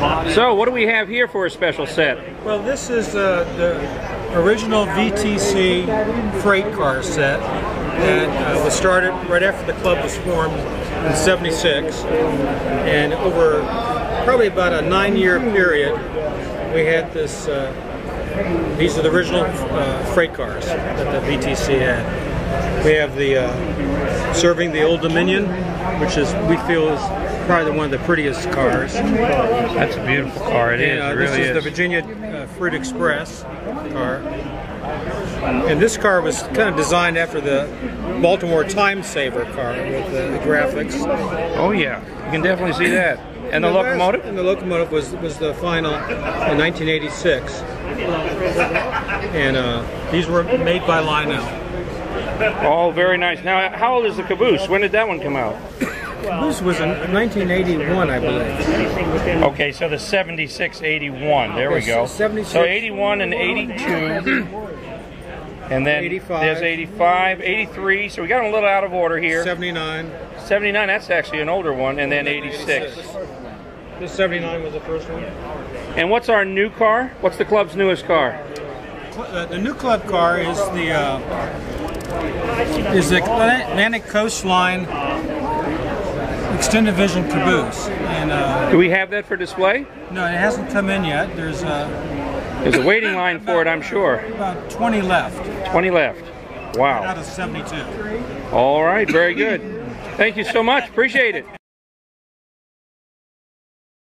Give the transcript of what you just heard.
So, what do we have here for a special set? Well, this is the original VTC freight car set that was started right after the club was formed in '76, and over probably about a 9-year period, we had this. These are the original freight cars that the VTC had. We have the serving the Old Dominion, which is we feel is probably one of the prettiest cars. That's a beautiful car. It really this is the Virginia Fruit Express car. And this car was kind of designed after the Baltimore Time Saver car with the graphics. Oh yeah, you can definitely see that. And the locomotive? And the locomotive was the final in 1986. And these were made by Lionel. Oh, very nice. Now, how old is the caboose? When did that one come out? This was in 1981, I believe. Okay, so the 76-81. There we go. 76. So 81 and 82. And then 85. There's 85, 83. So we got them a little out of order here. 79. 79, that's actually an older one. And then 86. This 79 was the first one. And what's our new car? What's the club's newest car? The new club car is the Atlantic Coastline Extended Vision caboose. And do we have that for display? no, it hasn't come in yet. There's a waiting line for it, I'm sure. About 20 left. 20 left. Wow. Out of 72. All right, very good. Thank you so much. Appreciate it.